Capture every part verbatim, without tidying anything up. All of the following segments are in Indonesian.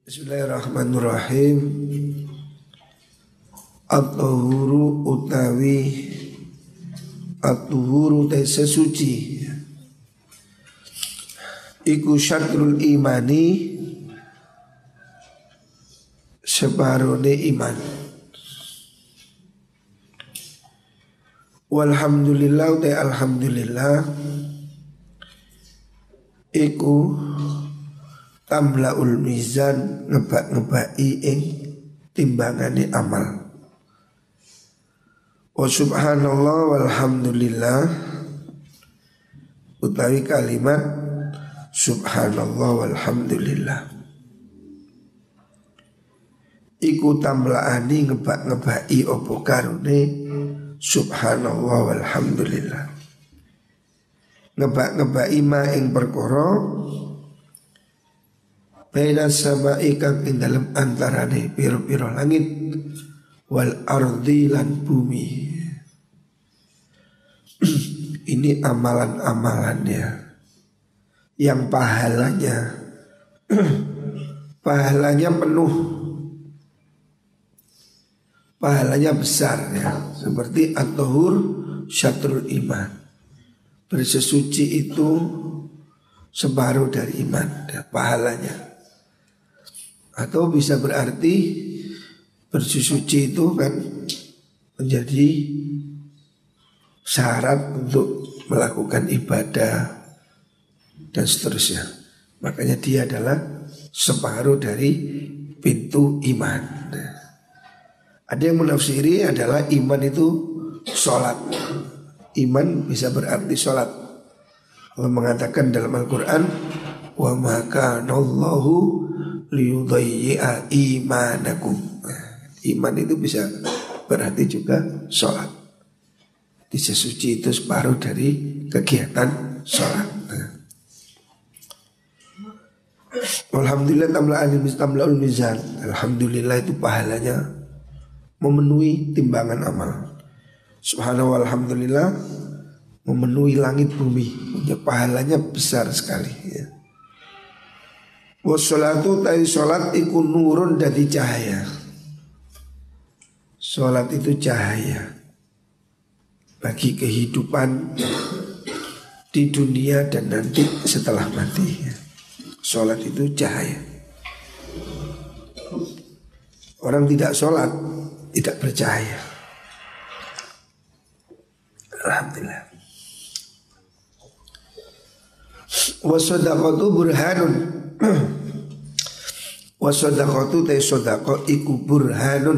Bismillahirrahmanirrahim. At-tuhuru utawi At-tuhuru te sesuci iku syatrul imani separone iman. Walhamdulillah te alhamdulillah iku tamlaul mizan ngebak-ngebaki ing timbangane amal. Wa subhanallah walhamdulillah utawi kalimat subhanallah walhamdulillah iku tamlaani ngebak-ngebaki apa karone subhanallah walhamdulillah. Ngebak-ngebaki ma ing perkara baina sama'i kang ing dalem antarane pira-pira langit wal ardi lan bumi. Ini amalan-amalannya yang pahalanya pahalanya penuh, pahalanya besar ya. Seperti at-tuhur syatrul iman, bersesuci itu separuh dari iman ya, pahalanya. Atau bisa berarti bersuci itu kan menjadi syarat untuk melakukan ibadah dan seterusnya. Makanya dia adalah separuh dari pintu iman. Ada yang menafsiri adalah iman itu sholat. Iman bisa berarti sholat. Allah mengatakan dalam Al-Quran, wa ma kana Allahu liyudayyi'a imanakum. Iman itu bisa berarti juga sholat. Disesuci itu separuh dari kegiatan sholat. Alhamdulillah tamla'ul mizan. Alhamdulillah itu pahalanya memenuhi timbangan amal. Subhanallah walhamdulillah memenuhi langit bumi. Ya, pahalanya besar sekali ya. Wassalatu ta'i sholat iku nurun dari cahaya. Sholat itu cahaya bagi kehidupan di dunia dan nanti setelah mati. Sholat itu cahaya. Orang tidak sholat tidak bercahaya. Alhamdulillah. Wassadaqatu burhanun. Wassadaqatu ta sadaqah iku burhanun,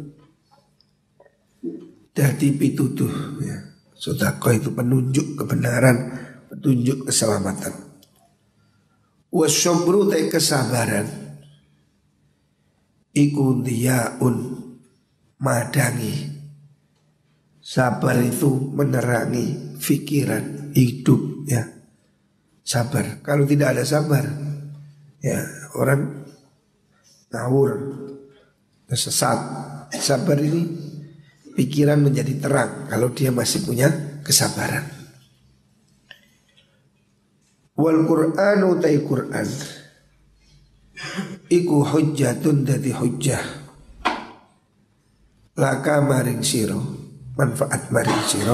dadi pituduh ya. Sedekah itu penunjuk kebenaran, petunjuk keselamatan. Wasyabru ta kesabaran iku diyaun, madangi. Sabar itu menerangi pikiran hidup ya. Sabar. Kalau tidak ada sabar ya orang ngawur, sesat. Sabar ini pikiran menjadi terang kalau dia masih punya kesabaran. Wal Qur'anu ta'i Qur'an iku hujjatun dadi hujjah laka maring siro, manfaat maring siro,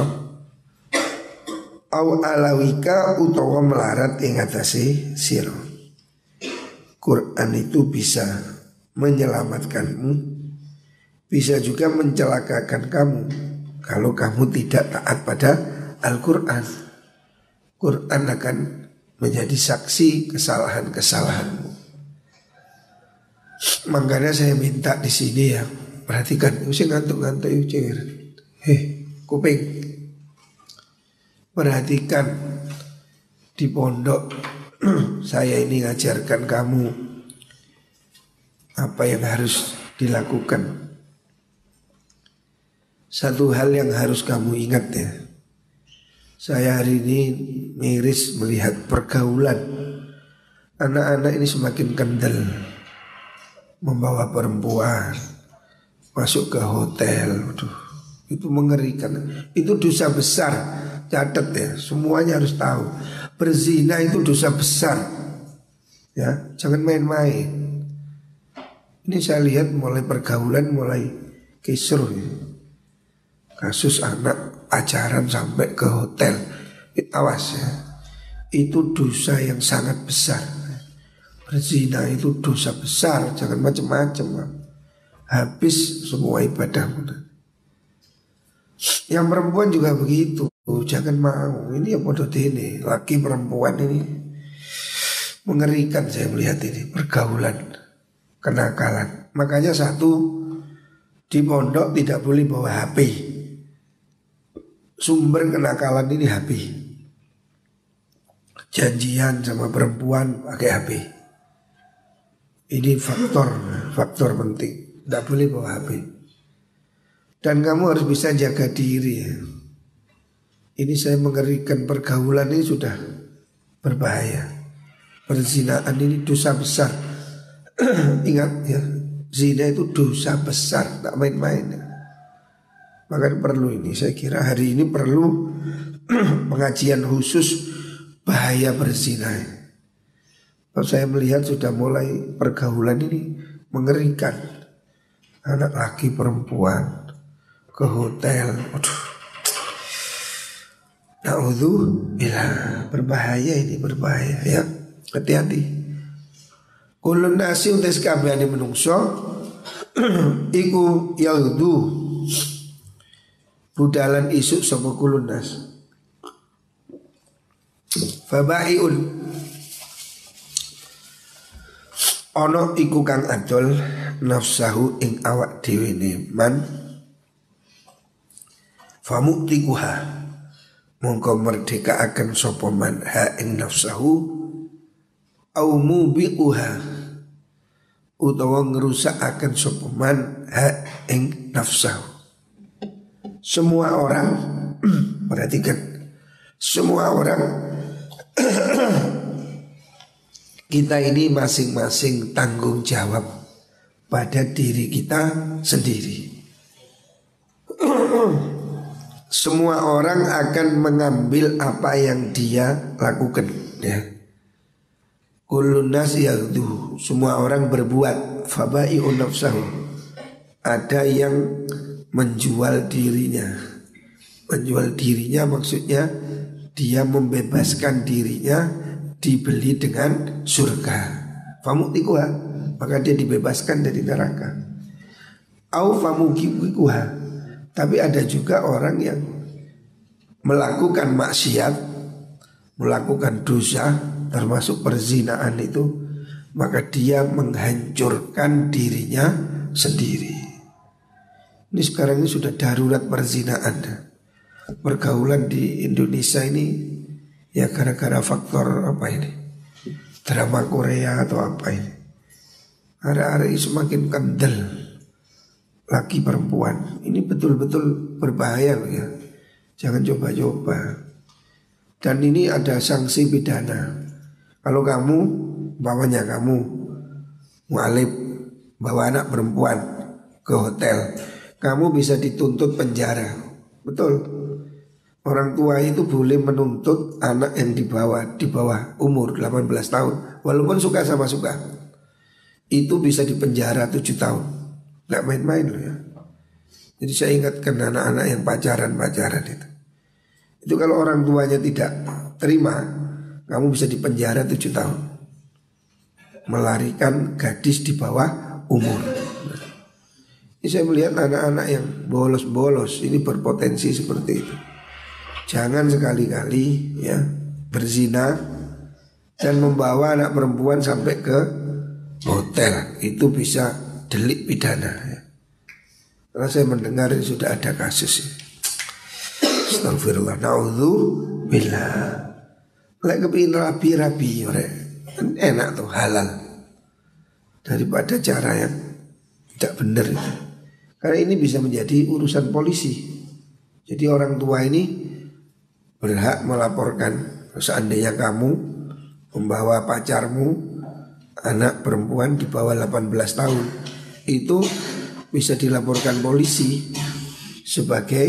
au alawika utawa melarat ing atase siro. Quran itu bisa menyelamatkanmu, bisa juga mencelakakan kamu kalau kamu tidak taat pada Al-Quran. Quran akan menjadi saksi kesalahan-kesalahanmu. Makanya saya minta di sini ya, perhatikan, usah ngantuk-ngantuk ucir. Heh, kuping. Perhatikan di pondok saya ini ngajarkan kamu apa yang harus dilakukan. Satu hal yang harus kamu ingat ya, saya hari ini miris melihat pergaulan anak-anak ini semakin kendel, membawa perempuan masuk ke hotel. Aduh, itu mengerikan. Itu dosa besar. Catat ya, semuanya harus tahu. Berzina itu dosa besar. Ya, jangan main-main. Ini saya lihat mulai pergaulan mulai kisruh ya. Kasus anak pacaran sampai ke hotel. Awas ya. Itu dosa yang sangat besar. Berzina itu dosa besar, jangan macam-macam. Habis semua ibadahmu. Yang perempuan juga begitu, jangan mau. Ini ya bodoh ini, laki perempuan ini mengerikan saya melihat ini pergaulan, kenakalan. Makanya satu, di pondok tidak boleh bawa H P. Sumber kenakalan ini H P. Janjian sama perempuan pakai H P. Ini faktor, faktor penting. Tidak boleh bawa H P. Dan kamu harus bisa jaga diri ya. Ini saya mengerikan, pergaulan ini sudah berbahaya. Perzinaan ini dosa besar. Ingat ya, zina itu dosa besar, tak main-main ya. Maka perlu ini, saya kira hari ini perlu pengajian khusus bahaya berzina. Kalau saya melihat sudah mulai pergaulan ini mengerikan. Anak laki perempuan ke hotel, aduh, na'udzubillah, berbahaya ini, berbahaya ya, hati-hati. Kulun nasi utais kabehane menungso iku yaudu budalan isuk sapa kulun nas. Fabaiun ono iku kang adol nafsahu ing awak dhewe ne man famuktikuha mongko merdeka akan sapa man ha ing nafsahu au mubiquha utawa ngerusak akan sapa man ha ing nafsahu. Semua orang perhatikan, semua orang kita ini masing-masing tanggung jawab pada diri kita sendiri. Semua orang akan mengambil apa yang dia lakukan ya. Kullun nas yaghdu, semua orang berbuat fabai'un nafsahu. Ada yang menjual dirinya. Menjual dirinya maksudnya dia membebaskan dirinya, dibeli dengan surga. Famutikuha, maka dia dibebaskan dari neraka. Au famukikuha, tapi ada juga orang yang melakukan maksiat, melakukan dosa, termasuk perzinaan itu, maka dia menghancurkan dirinya sendiri. Ini sekarang ini sudah darurat perzinaan. Pergaulan di Indonesia ini ya gara-gara faktor apa ini? Drama Korea atau apa ini? Hari-hari semakin kendel laki perempuan. Ini betul-betul berbahaya loh ya. Jangan coba-coba. Dan ini ada sanksi pidana. Kalau kamu bawanya kamu mualif bawa anak perempuan ke hotel, kamu bisa dituntut penjara. Betul. Orang tua itu boleh menuntut anak yang dibawa di bawah umur delapan belas tahun, walaupun suka sama suka, itu bisa dipenjara tujuh tahun. Gak main-main loh ya. Jadi saya ingatkan anak-anak yang pacaran-pacaran itu, itu kalau orang tuanya tidak terima, kamu bisa dipenjara tujuh tahun. Melarikan gadis di bawah umur. Ini saya melihat anak-anak yang bolos-bolos ini berpotensi seperti itu. Jangan sekali-kali ya berzina dan membawa anak perempuan sampai ke hotel. Itu bisa delik pidana ya. Karena saya mendengar ini sudah ada kasus ya. Astagfirullah, na'udzubillah. Lek kepingin rapi-rapi enak tuh, halal, daripada cara yang tidak benar itu. Karena ini bisa menjadi urusan polisi. Jadi orang tua ini berhak melaporkan seandainya kamu membawa pacarmu anak perempuan di bawah delapan belas tahun, itu bisa dilaporkan polisi sebagai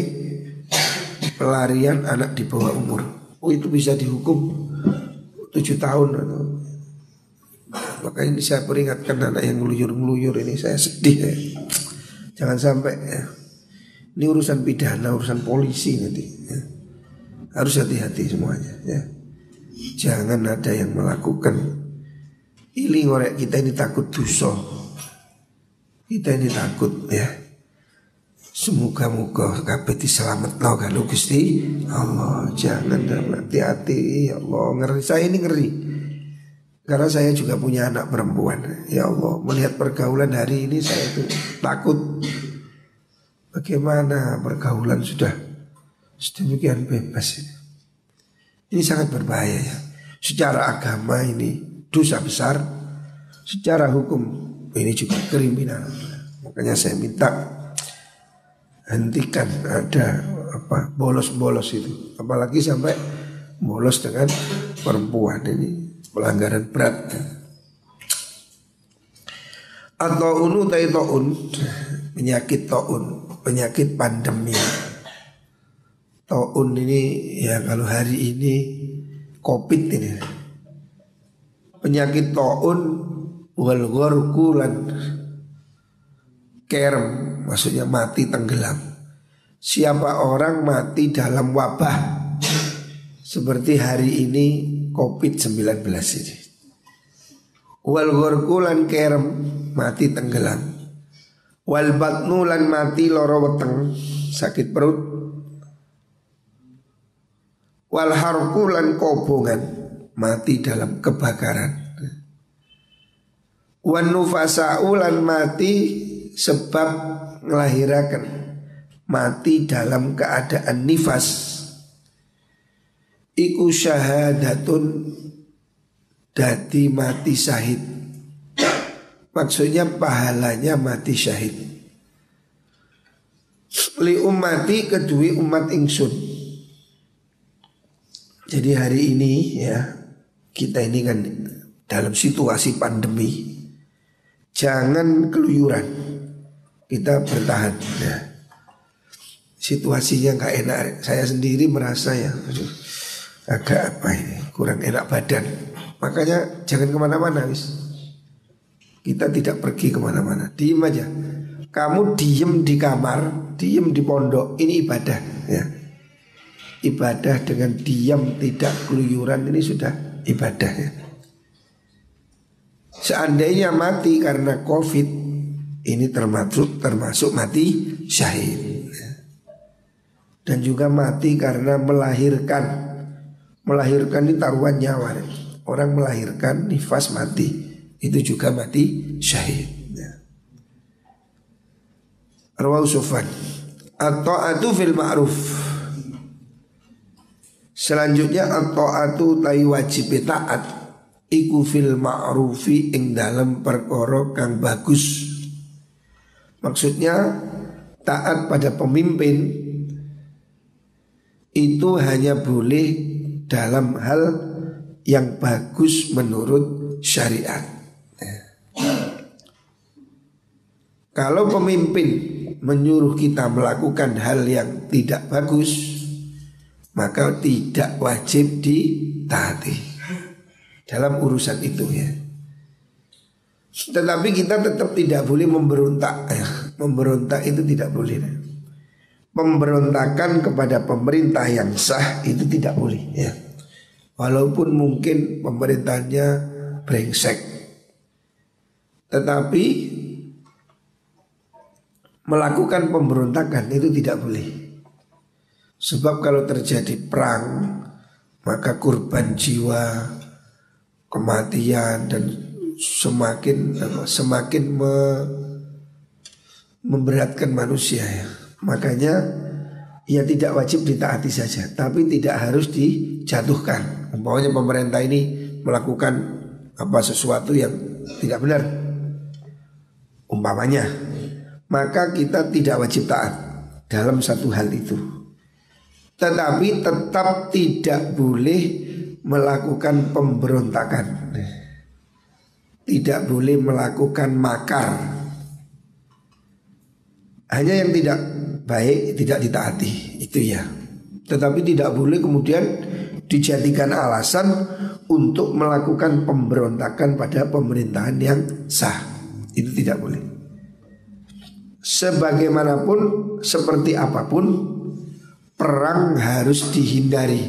pelarian anak di bawah umur. Oh, itu bisa dihukum tujuh tahun atau Makanya ini saya peringatkan anak yang ngeluyur-ngeluyur ini, saya sedih ya. Jangan sampai ya. Ini urusan pidana, urusan polisi nanti ya. Harus hati-hati semuanya ya. Jangan ada yang melakukan ili ngorek kita ini takut dosa. Kita ini takut ya. Semoga-moga kabeh diselametno karo Gusti Allah. Jangan, hati-hati ya Allah. Ngeri, saya ini ngeri. Karena saya juga punya anak perempuan. Ya Allah, melihat pergaulan hari ini saya itu takut. Bagaimana pergaulan sudah sedemikian bebas ini. Ini sangat berbahaya ya. Secara agama ini dosa besar. Secara hukum ini juga kriminal. Makanya saya minta hentikan ada apa bolos-bolos itu. Apalagi sampai bolos dengan perempuan, ini pelanggaran berat. Atau unu tai taun, penyakit taun, penyakit pandemi. Taun ini ya kalau hari ini Covid ini. Penyakit taun wal gharqu lan kerem, maksudnya mati tenggelam. Siapa orang mati dalam wabah seperti hari ini covid sembilan belas ini. Wal gharqu lan kerem, mati tenggelam. Wal batnu lan mati loro weteng, sakit perut. Wal harqu lan kobongan, mati dalam kebakaran. Wan nufasa'u lan mati sebab ngelahirakan, mati dalam keadaan nifas. Iku syahadatun, dadi mati syahid. Maksudnya pahalanya mati syahid. Li ummati, kedui umat ingsun. Jadi hari ini ya, kita ini kan dalam situasi pandemi, jangan keluyuran. Kita bertahan ya. Situasinya gak enak. Saya sendiri merasa ya aduh, agak apa ini, kurang enak badan. Makanya jangan kemana-mana wis. Kita tidak pergi kemana-mana, diem aja. Kamu diem di kamar, diem di pondok, ini ibadah ya. Ibadah dengan diam, tidak keluyuran, ini sudah ibadah ya. Seandainya mati karena Covid, ini termasuk termasuk mati syahid. Dan juga mati karena melahirkan. Melahirkan ini taruhan nyawa. Orang melahirkan nifas mati, itu juga mati syahid. Rawahu Sufyan. At-ta'atu fil ma'ruf. Selanjutnya at-ta'atu tai wajib taat iku fil ma'rufi ing dalam perkara kang bagus. Maksudnya taat pada pemimpin itu hanya boleh dalam hal yang bagus menurut syariat. Kalau pemimpin menyuruh kita melakukan hal yang tidak bagus, maka tidak wajib ditaati dalam urusan itu ya. Tetapi kita tetap tidak boleh memberontak ya. Memberontak itu tidak boleh. Pemberontakan kepada pemerintah yang sah itu tidak boleh ya. Walaupun mungkin pemerintahnya brengsek, tetapi melakukan pemberontakan itu tidak boleh. Sebab kalau terjadi perang, maka korban jiwa, kematian dan semakin apa, semakin me, memberatkan manusia ya. Makanya ya tidak wajib ditaati saja, tapi tidak harus dijatuhkan. Umpamanya pemerintah ini melakukan apa sesuatu yang tidak benar, umpamanya, maka kita tidak wajib taat dalam satu hal itu. Tetapi tetap tidak boleh melakukan pemberontakan, tidak boleh melakukan makar. Hanya yang tidak baik tidak ditaati, itu ya. Tetapi tidak boleh kemudian dijadikan alasan untuk melakukan pemberontakan pada pemerintahan yang sah. Itu tidak boleh. Sebagaimanapun, seperti apapun, perang harus dihindari.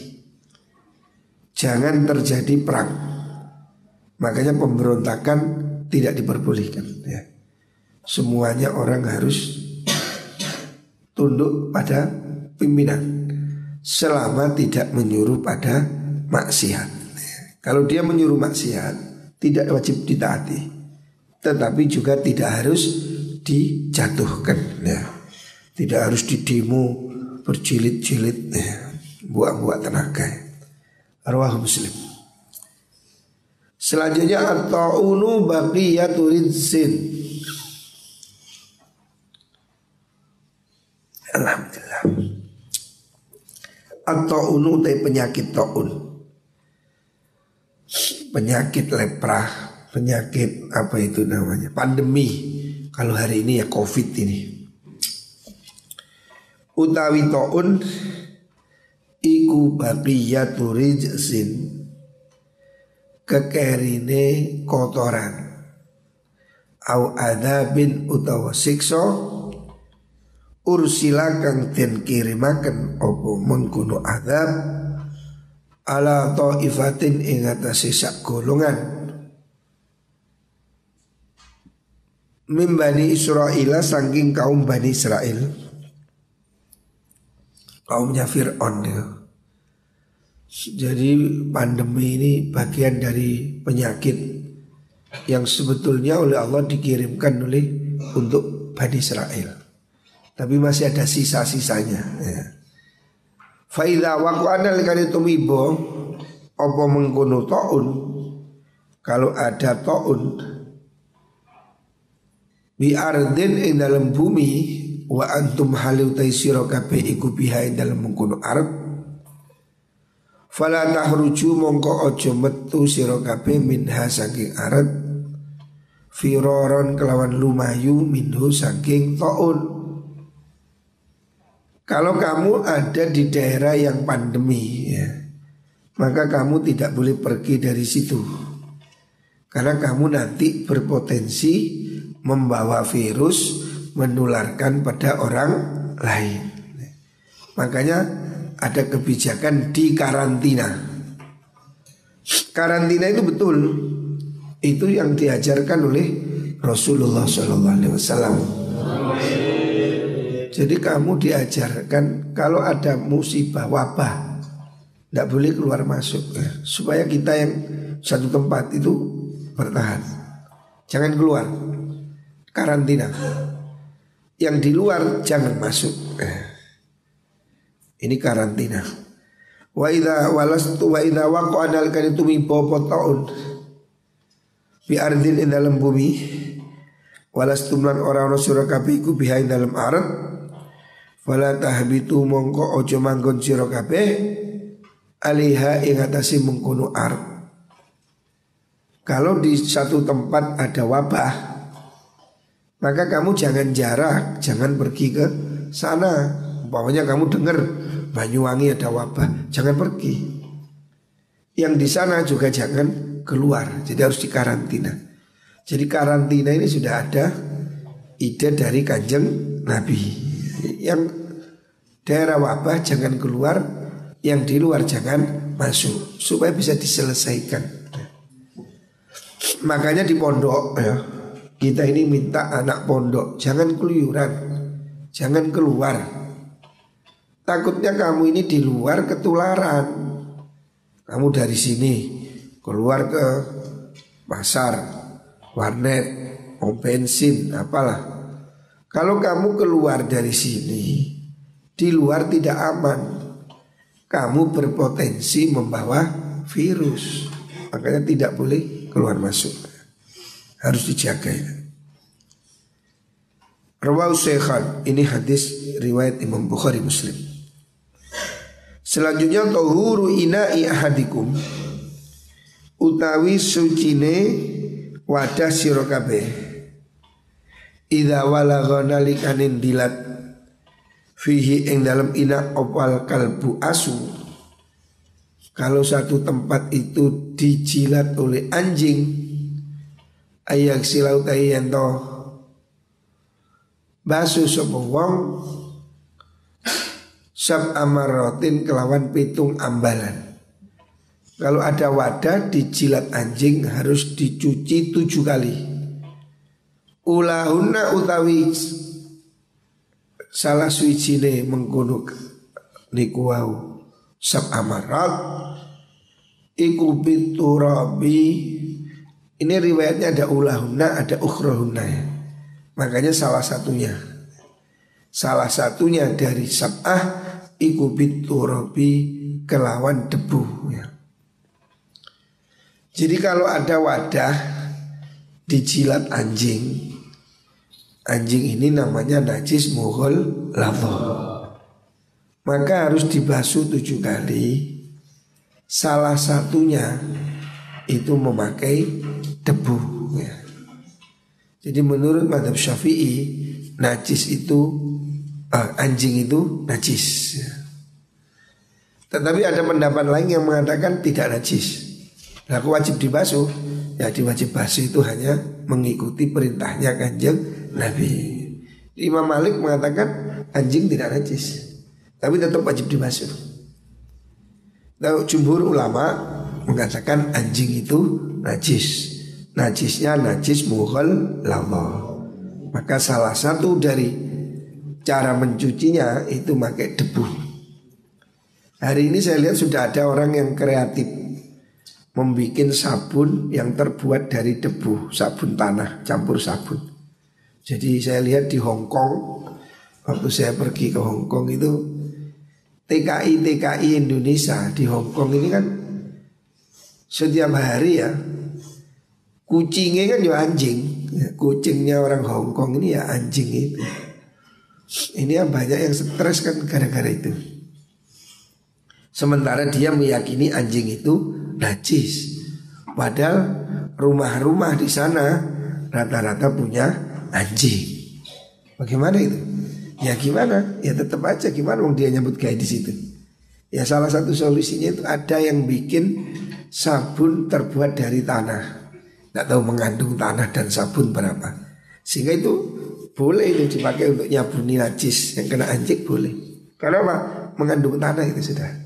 Jangan terjadi perang. Makanya pemberontakan tidak diperbolehkan ya. Semuanya orang harus tunduk pada pimpinan selama tidak menyuruh pada maksiat. Kalau dia menyuruh maksiat tidak wajib ditaati, tetapi juga tidak harus dijatuhkan ya. Tidak harus didemo berjilid-jilid ya. Buang-buang tenaga. Arwah Muslim. Selanjutnya at-ta'unu baqiyatu rizqin. Alhamdulillah. At-ta'unu itu penyakit ta'un. Penyakit lepra, penyakit apa itu namanya? Pandemi. Kalau hari ini ya Covid ini. Utawi ta'un iku baqiyatu rizqin. Kekerine kotoran. Au adzabin utawa siksa ursila kang den kirimaken opo mengkono azab ala taifatin ing atase sak golongan min Bani Israil saking kaum Bani Israil, kaumnya Fir'aun ya. Jadi pandemi ini bagian dari penyakit yang sebetulnya oleh Allah dikirimkan oleh untuk Bani Israil. Tapi masih ada sisa-sisanya ya. Fa idza waqa'ana likani tumibo apa mengkono taun, kalau ada taun bi ardin ing dalam bumi wa antum halu taisira kabeh iku biha ing dalam mengkono ard fala tahruju mongko aja metu sira kabeh minha saking ard firoron kelawan lumayu minhu saking taun. Kalau kamu ada di daerah yang pandemi ya, maka kamu tidak boleh pergi dari situ. Karena kamu nanti berpotensi membawa virus, menularkan pada orang lain. Makanya ada kebijakan di karantina. Karantina itu betul. Itu yang diajarkan oleh Rasulullah shallallahu alaihi wasallam. Jadi kamu diajarkan kalau ada musibah, wabah, tidak boleh keluar masuk ya. Supaya kita yang satu tempat itu bertahan. Jangan keluar, karantina. Yang di luar jangan masuk eh. Ini karantina. Wa idza walastu wa idza waqa'ana al-kalitu min taun bi ardin ing dalam bumi walastum lan ora-ora sira kabeh iku biha ing dalam ard fala tahbitu mongko ojo manggon sira kabeh aliha ing atase mengkono ard. Kalau di satu tempat ada wabah, maka kamu jangan jarak, jangan pergi ke sana. Umpamanya kamu dengar Banyuwangi ada wabah, jangan pergi. Yang di sana juga jangan keluar, jadi harus dikarantina. Jadi karantina ini sudah ada ide dari Kanjeng Nabi. Yang daerah wabah jangan keluar, yang di luar jangan masuk, supaya bisa diselesaikan. Makanya di pondok ya, kita ini minta anak pondok jangan keluyuran, jangan keluar. Takutnya kamu ini di luar ketularan. Kamu dari sini keluar ke pasar, warnet, mau bensin, apalah. Kalau kamu keluar dari sini, di luar tidak aman, kamu berpotensi membawa virus. Makanya tidak boleh keluar masuk, harus dijaga ya. Rawahu Syekhan, ini hadis riwayat Imam Bukhari Muslim. Selanjutnya tahuru ina'i ahadikum, utawi sucine wadah sira kabeh idza walagha nalikanin dilat fihi ing dalam ina opal kalbu asu Kalau satu tempat itu dijilat oleh anjing, ayak silau tayanto basuh sapa wong sab amarotin kelawan pitung ambalan. Kalau ada wadah dijilat anjing harus dicuci tujuh kali. Ulahuna utawi salah suwijine mengkono niku wau sab amarat iku biturabi. Ini riwayatnya ada ulahuna, ada ukhrahuna ya. Makanya salah satunya Salah satunya dari sab'ah iku biturabi kelawan debu ya. Jadi kalau ada wadah dijilat anjing, anjing ini namanya najis mughal ladha, maka harus dibasuh tujuh kali. Salah satunya itu memakai debu ya. Jadi menurut mazhab Syafi'i najis itu uh, anjing itu najis ya. Tetapi ada pendapat lain yang mengatakan tidak najis. Nah, aku wajib dibasuh. Ya diwajib basuh itu hanya mengikuti perintahnya Kanjeng Nabi. Imam Malik mengatakan anjing tidak najis, tapi tetap wajib dibasuh. Nah, jumhur ulama mengatakan anjing itu najis. Najisnya najis mughal ladha. Maka salah satu dari cara mencucinya itu pakai debu. Hari ini saya lihat sudah ada orang yang kreatif membuat sabun yang terbuat dari debu, sabun tanah campur sabun. Jadi saya lihat di Hong Kong, waktu saya pergi ke Hong Kong itu T K I T K I Indonesia di Hong Kong ini kan setiap hari ya kucingnya kan ya anjing, kucingnya orang Hong Kong ini ya anjing itu. Ini yang banyak yang stres kan gara-gara itu. Sementara dia meyakini anjing itu najis, padahal rumah-rumah di sana rata-rata punya anjing. Bagaimana itu? Ya gimana? Ya tetap aja gimana wong dia nyambut gaya di situ. Ya salah satu solusinya itu ada yang bikin sabun terbuat dari tanah. Nggak tahu mengandung tanah dan sabun berapa. Sehingga itu boleh itu dipakai untuk nyabuni najis yang kena anjing boleh. Karena apa? Mengandung tanah itu sudah.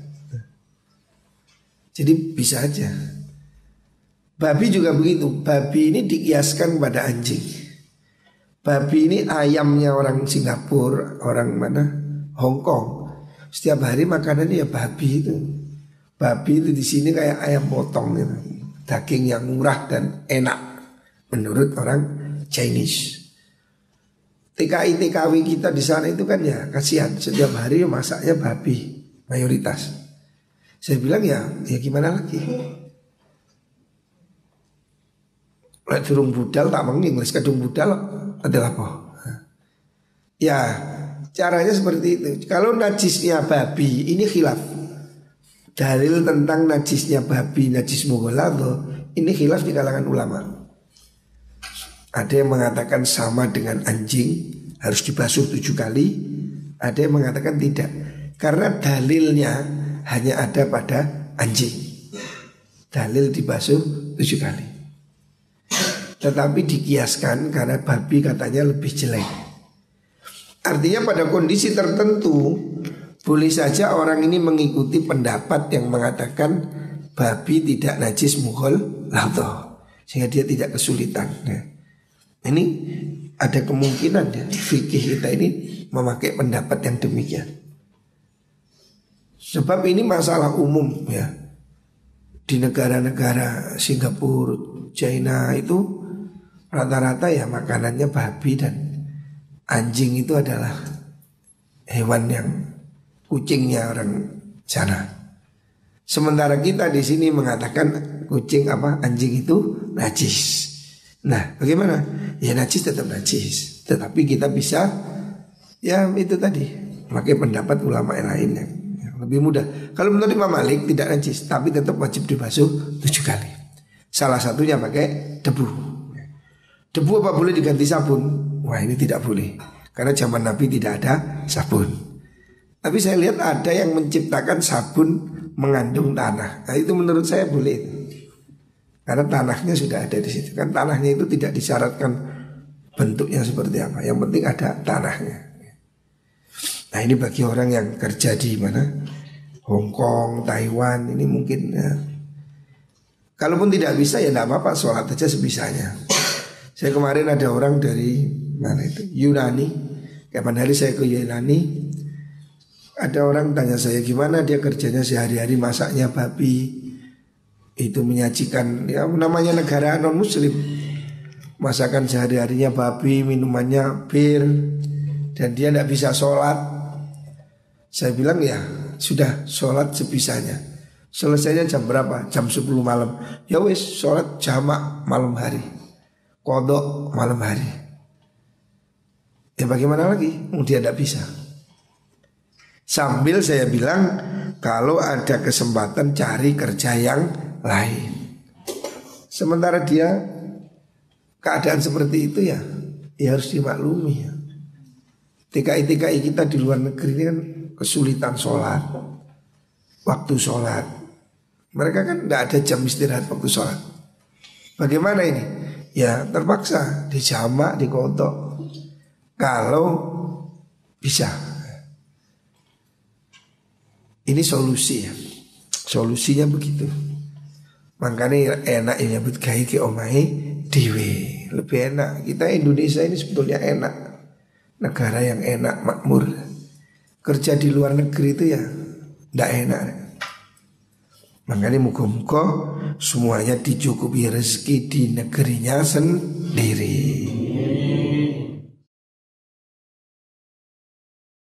Jadi bisa aja. Babi juga begitu. Babi ini dikiaskan pada anjing. Babi ini ayamnya orang Singapura, orang mana? Hong Kong. Setiap hari makanannya ya babi itu. Babi itu di sini kayak ayam potong gitu. Daging yang murah dan enak menurut orang Chinese. T K I T K W kita di sana itu kan ya kasihan. Setiap hari masaknya babi mayoritas. Saya bilang ya, ya gimana lagi? Lek durung budal tak mengi Inggris kadung budal adalah apa? Ya, caranya seperti itu. Kalau najisnya babi ini khilaf. Dalil tentang najisnya babi, najis mughal ladha ini khilaf di kalangan ulama. Ada yang mengatakan sama dengan anjing, harus dibasuh tujuh kali. Ada yang mengatakan tidak, karena dalilnya hanya ada pada anjing. Dalil dibasuh tujuh kali. Tetapi dikiaskan karena babi katanya lebih jelek. Artinya pada kondisi tertentu boleh saja orang ini mengikuti pendapat yang mengatakan babi tidak najis mughal ladha, sehingga dia tidak kesulitan. Nah, ini ada kemungkinan ya fikih kita ini memakai pendapat yang demikian. Sebab ini masalah umum ya. Di negara-negara Singapura, China itu rata-rata ya makanannya babi dan anjing itu adalah hewan yang kucingnya orang sana. Sementara kita di sini mengatakan kucing apa anjing itu najis. Nah, bagaimana? Ya najis tetap najis, tetapi kita bisa ya itu tadi pakai pendapat ulama yang lainnya. Lebih mudah. Kalau menurut Imam Malik tidak najis, tapi tetap wajib dibasuh tujuh kali. Salah satunya pakai debu. Debu apa boleh diganti sabun? Wah ini tidak boleh, karena zaman Nabi tidak ada sabun. Tapi saya lihat ada yang menciptakan sabun mengandung tanah. Nah itu menurut saya boleh, karena tanahnya sudah ada di situ. Kan tanahnya itu tidak disyaratkan bentuknya seperti apa, yang penting ada tanahnya. Nah ini bagi orang yang kerja di mana, Hong Kong, Taiwan, ini mungkin ya. Kalaupun tidak bisa ya tidak apa-apa, sholat aja sebisanya. Saya kemarin ada orang dari mana itu, Yunani. Kapan hari saya ke Yunani, ada orang tanya saya gimana dia kerjanya sehari-hari, masaknya babi. Itu menyajikan, ya namanya negara non muslim, masakan sehari-harinya babi, minumannya bir, dan dia tidak bisa sholat. Saya bilang ya sudah, sholat sebisanya. Selesainya jam berapa? Jam sepuluh malam. Ya wis, sholat jamak malam hari, kodok malam hari. Ya bagaimana lagi? Dia tidak bisa. Sambil saya bilang, kalau ada kesempatan cari kerja yang lain. Sementara dia keadaan seperti itu ya, ya harus dimaklumi ya. T K I T K I kita di luar negeri ini kan kesulitan sholat, waktu sholat. Mereka kan tidak ada jam istirahat waktu sholat. Bagaimana ini? Ya terpaksa dijamak, dikodok. Kalau bisa. Ini solusi ya. Solusinya begitu. Makanya enak ini nyebut gawe ke omahe dhewe. Lebih enak. Kita Indonesia ini sebetulnya enak. Negara yang enak, makmur. Kerja di luar negeri itu ya tidak enak. Makanya muka-muka semuanya dicukupi rezeki di negerinya sendiri.